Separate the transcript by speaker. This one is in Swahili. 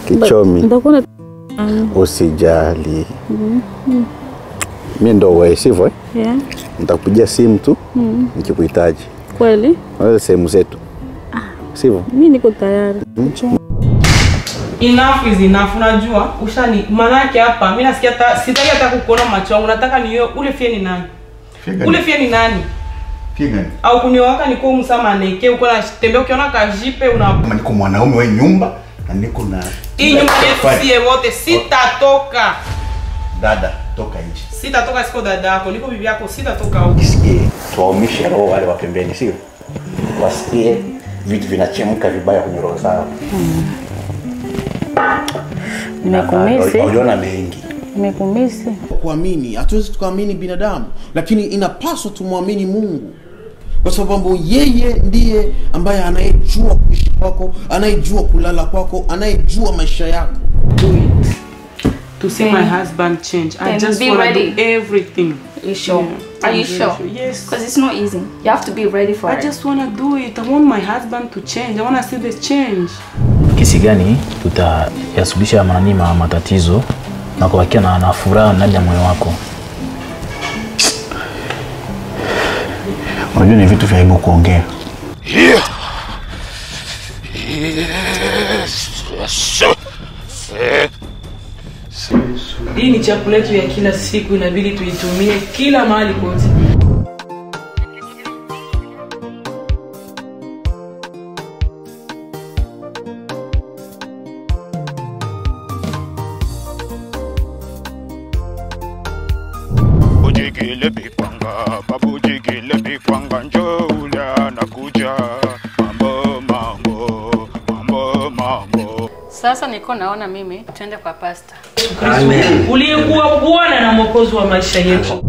Speaker 1: Kichomi. Ndakuna usijali. Mimi ndo wewe sivyo? Yeah. Nitakupigia simu tu nikikuhitaji. Kweli? Wewe sehemu zetu. Sivyo? Mimi niko tayari.
Speaker 2: Enough is enough, unajua? Ushani manake hapa mimi nasikia sitaki hata kukuona macho yangu. Nataka niwe ule fie ni nani? Ule fie ni nani?
Speaker 3: Fie gani?
Speaker 2: Au kuniwaka niko msama neke uko na tembea ukiona kajipe una
Speaker 3: kama niko mwanaume wa nyumba na niko na
Speaker 2: hii nyumba yetu sie wote sitatoka.
Speaker 3: Dada, toka nje.
Speaker 2: Sitatoka siko dada yako, niko bibi yako, sitatoka huko.
Speaker 3: Isikie, tuwaumishe roho wale wa pembeni, sio? Wasikie vitu vinachemka vibaya kwenye roho zao.
Speaker 4: Nimekumisi.
Speaker 3: Unaona mengi.
Speaker 4: Nimekumisi.
Speaker 5: Kuamini, hatuwezi tukaamini binadamu, lakini inapaswa tumwamini Mungu. Kwa sababu yeye ndiye ambaye anayejua kuishi kwako, anayejua kulala kwako, anayejua maisha yako.
Speaker 2: Do it. To see my husband change. I just want to do everything.
Speaker 4: You sure?
Speaker 2: Yeah.
Speaker 4: Are you sure?
Speaker 2: Yes.
Speaker 4: Because it's not easy. You have to be ready for it.
Speaker 2: I just want to do it. I want my husband to change. I want to see the change.
Speaker 6: Kisi gani tutayasuluhisha matatizo na kubakia na furaha ndani ya moyo wako?
Speaker 3: Unajua ni vitu vya aibu kuongea.
Speaker 2: Hii ni chakula yetu ya kila siku, inabidi tuitumie kila mahali kote.
Speaker 7: Ujigile bikwanga, babu jigile bikwanga, njula nakuja. Mambo.
Speaker 4: Sasa niko naona mimi tuende kwa pastor.
Speaker 2: Uliyekuwa Bwana na Mwokozi wa maisha yetu.